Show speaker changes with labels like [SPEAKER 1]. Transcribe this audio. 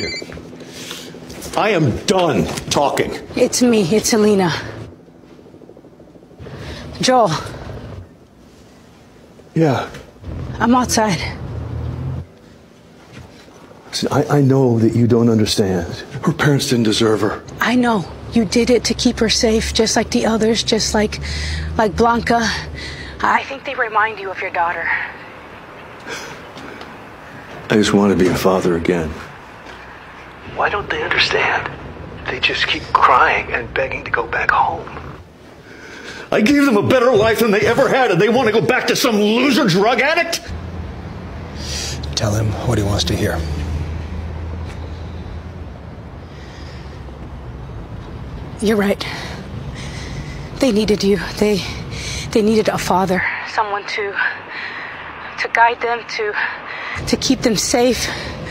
[SPEAKER 1] I am done talking.
[SPEAKER 2] It's me. It's Alina. Joel.
[SPEAKER 1] Yeah.
[SPEAKER 2] I'm outside.
[SPEAKER 1] See, I know that you don't understand. Her parents didn't deserve her.
[SPEAKER 2] I know. You did it to keep her safe, just like the others, just like Blanca. I think they remind you of your daughter.
[SPEAKER 1] I just want to be a father again. Why don't they understand? They just keep crying and begging to go back home. I gave them a better life than they ever had, and they want to go back to some loser drug addict?
[SPEAKER 3] Tell him what he wants to hear.
[SPEAKER 2] You're right. They needed you. They needed a father, someone to guide them, to keep them safe.